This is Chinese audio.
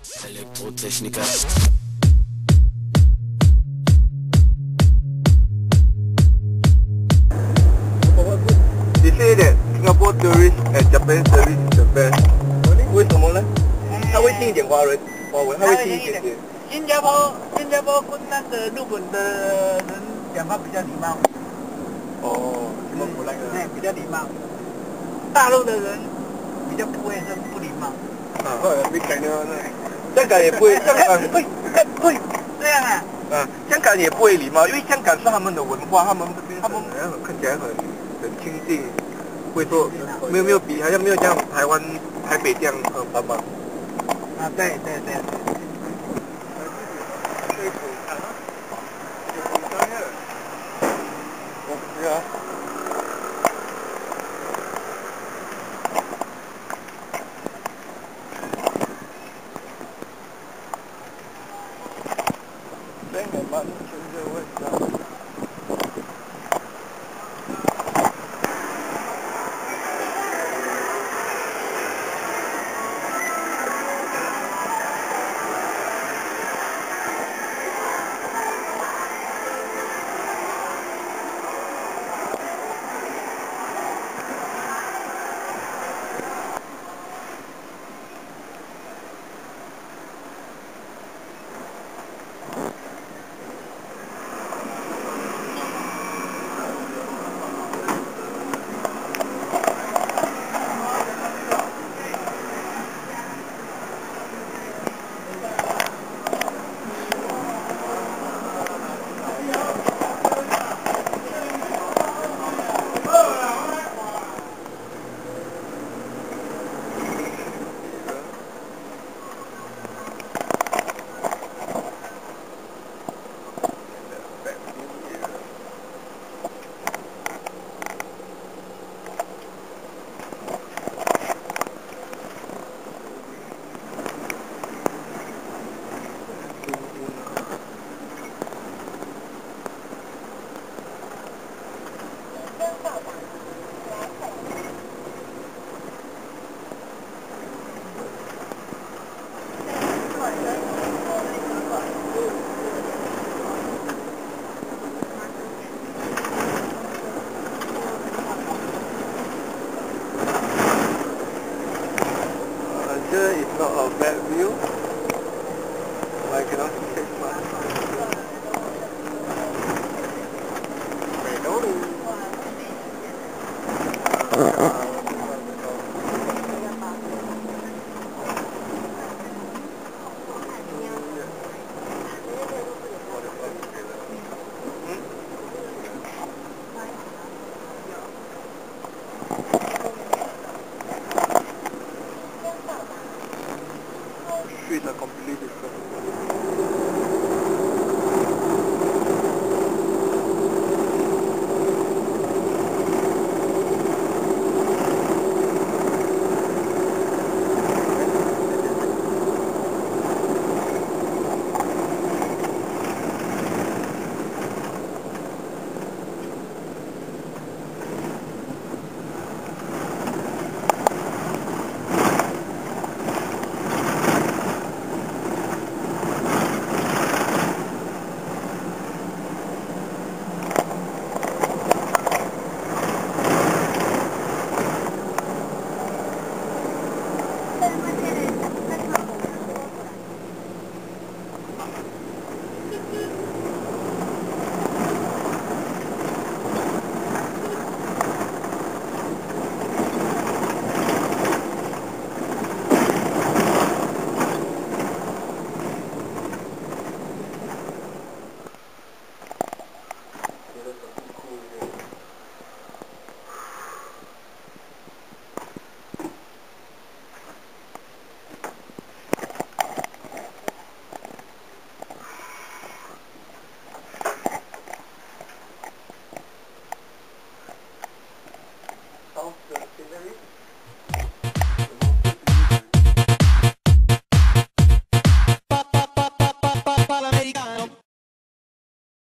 Elektrotechniker. They say that Singapore tourist and Japanese tourist is the best. 为什么呢？他会听一点华文，他会听一点点。 新加坡跟那个日本的人讲话比较礼貌。 哦，什么不那个？ 对，比较礼貌。大陆的人比较不卫生、不礼貌。 没改呢。香港也不会，香港会这样啊？ 香港也不会礼貌，因为香港是他们的文化，他们看起来很亲近，会说没有比，好像没有像台北这样帮忙。 对。 我不知道。香港蛮全的味道。Here is not a bad view. I cannot see much. Streets are completely different.